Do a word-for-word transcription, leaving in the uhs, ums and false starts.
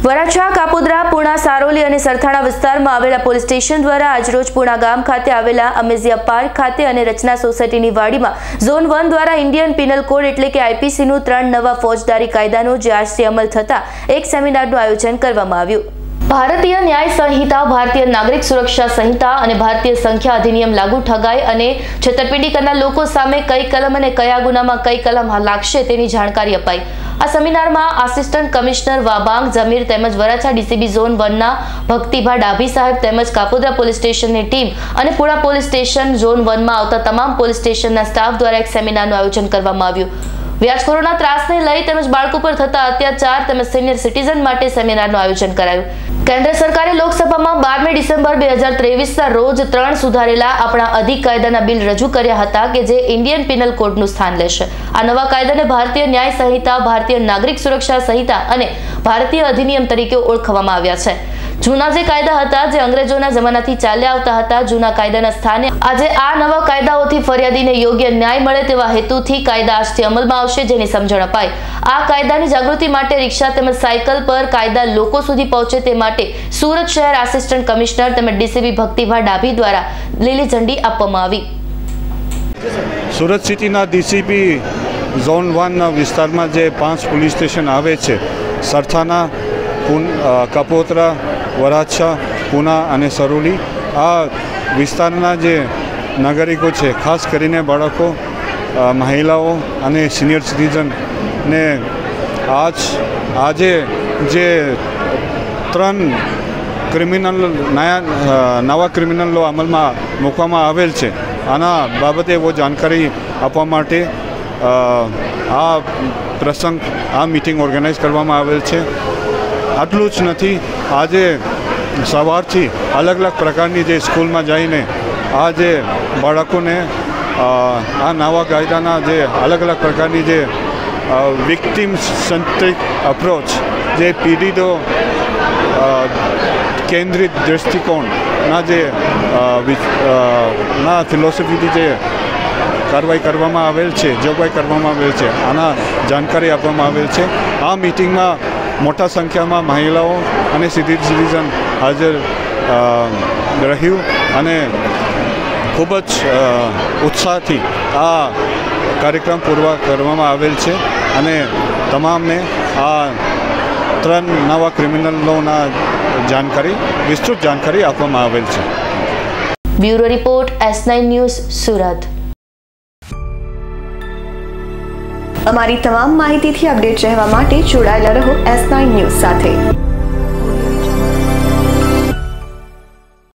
વરાછા, કાપોદ્રા, પુણા, સારોલી અને સરથાણા વિસ્તારમાં આવેલા પોલીસ સ્ટેશન દ્વારા આજરોજ પુણા ગામ ખાતે આવેલા અમેઝિયા પાર્ક ખાતે અને રચના સોસાયટીની વાડીમાં ઝોન વન દ્વારા ઇન્ડિયન પિનલ કોડ એટલે કે આઈપીસીનું ત્રણ નવા ફોજદારી કાયદાનો જે આજથી અમલ થતા એક સેમિનારનું આયોજન કરવામાં આવ્યું। ભારતીય ન્યાય સંહિતા, ભારતીય નાગરિક સુરક્ષા સંહિતા અને ભારતીય સંખ્યા અધિનિયમ લાગુ ઠગાઈ અને છેતરપિંડી કરનાર લોકો સામે કઈ કલમ અને કયા ગુનામાં કઈ કલમ લાગશે તેની જાણકારી અપાઈ। આ સેમિનારમાં આસિસ્ટન્ટ કમિશનર વાબાંગ જમીર તેમજ વરાછા ડીસીબી ઝોન વનના ભક્તિભા ડાભી સાહેબ તેમજ કાપોદ્રા પોલીસ સ્ટેશનની ટીમ અને પુણા પોલીસ સ્ટેશન ઝોન વનમાં આવતા તમામ પોલીસ સ્ટેશનના સ્ટાફ દ્વારા એક સેમિનારનું આયોજન કરવામાં આવ્યું। વ્યાજખોરોના ત્રાસને લઈ તેમજ બાળકો પર થતા અત્યાચાર તેમજ સિનિયર સિટીઝન માટે સેમિનારનું આયોજન કરાયું। કેન્દ્ર સરકારે લોકસભામાં બારમી ડિસેમ્બર બે હજાર ત્રેવીસના રોજ ત્રણ સુધારેલા આપણા અધિક કાયદાના બિલ રજૂ કર્યા હતા કે જે ઇન્ડિયન પિનલ કોડનું સ્થાન લેશે। આ નવા કાયદાને ભારતીય ન્યાય સંહિતા, ભારતીય નાગરિક સુરક્ષા સંહિતા અને ભારતીય અધિનિયમ તરીકે ઓળખવામાં આવ્યા છે। જૂના જે કાયદા હતા જે અંગ્રેજોના જમાનાથી ચાલ્યા આવતા હતા, જૂના કાયદાના સ્થાને આજે આ નવા કાયદાઓથી ફરિયાદીને યોગ્ય ન્યાય મળે તેવા હેતુથી કાયદા આજથી અમલમાં આવશે, જેની સમજણ અપાઈ। આ કાયદાની જાગૃતિ માટે રિક્ષા તેમજ સાયકલ પર કાયદા લોકો સુધી પહોંચે તે માટે સુરત શહેર આસિસ્ટન્ટ કમિશનર તેમજ ડીસીબી ભક્તિભા ડાભી દ્વારા લીલી ઝંડી આપવામાં આવી। સુરત સિટીના ડીસીબી ઝોન વન વિસ્તારમાં જે પાંચ પોલીસ સ્ટેશન આવે છે, સરથાણા, કાપોદ્રા, વરાછા, પુના અને સરોલી, આ વિસ્તારના જે નાગરિકો છે, ખાસ કરીને બાળકો, મહિલાઓ અને સિનિયર સિટીઝનને આજ આજે જે ત્રણ ક્રિમિનલ નયા નવા ક્રિમિનલ લો અમલમાં મૂકવામાં આવેલ છે, આના બાબતે એવો જાણકારી આપવા માટે આ પ્રસંગ આ મિટિંગ ઓર્ગેનાઇઝ કરવામાં આવેલ છે। આટલું જ નથી, આજે સવારથી અલગ અલગ પ્રકારની જે સ્કૂલમાં જઈને આ જે બાળકોને આ નવા કાયદાના જે અલગ અલગ પ્રકારની જે વિક્ટિમ સેન્ટ્રિક અપ્રોચ, જે પીડિતો કેન્દ્રિત દૃષ્ટિકોણના જે ના ફિલોસોફીથી જે કાર્યવાહી કરવામાં આવેલ છે, જોગવાઈ કરવામાં આવેલ છે, આના જાણકારી આપવામાં આવેલ છે। આ મિટિંગમાં મોટા સંખ્યામાં મહિલાઓ અને સિનિયર સિટીઝન હાજર રહ્યું અને ખૂબ જ ઉત્સાહથી આ કાર્યક્રમ પૂર્ણ કરવામાં આવેલ છે અને તમામને આ ત્રણ નવા ક્રિમિનલોના જાણકારી વિસ્તૃત જાણકારી આપવામાં આવેલ છે। Bureau report, S nine news, Surat. અમારી તમામ માહિતીથી અપડેટ રહેવા માટે જોડાયેલા રહો એસ નાઇન ન્યૂઝ સાથે।